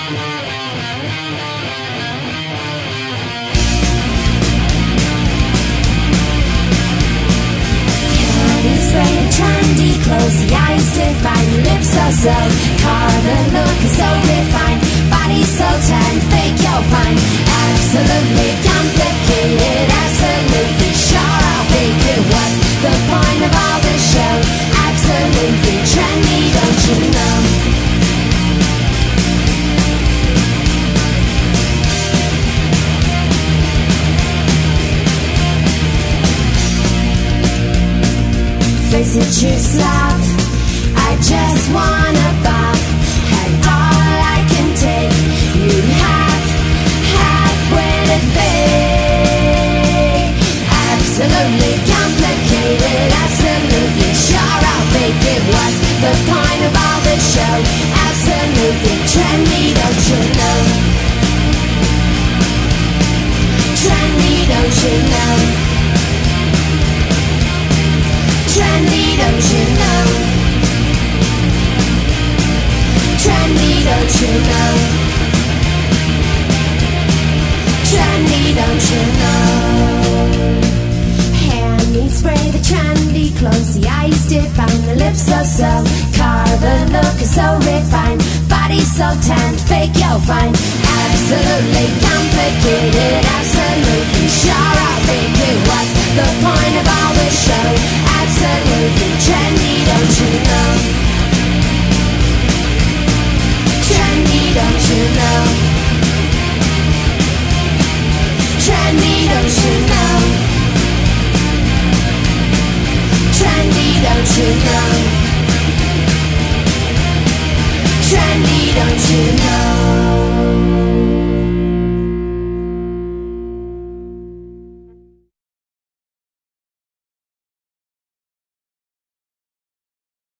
Trendy clothes, the eyes define, the lips are so carved, the look is so refined, body so tan, fake you'll find, absolutely complicated, absolutely sure I'll think it was the point of all the show, absolutely trendy, don't you know? Face it, you slob, I just wanna bath, and all I can take, you have with a fake. Absolutely complicated, absolutely sure I'll think it was the point of all the show, absolutely trendy, don't you know? Trendy, don't you know? Trendy, don't you know? Trendy, don't you know? Trendy, don't you know? Hair needs spray, the trendy clothes, the eyes define, the lips are so carved, the look is so refined, body so tan, fake you'll find, absolutely complicated, absolutely sure I think it was the point of all the show, absolutely trendy, don't you know? Trendy, don't you know? Trendy, don't you know? Trendy, don't you know? Trendy, don't you know?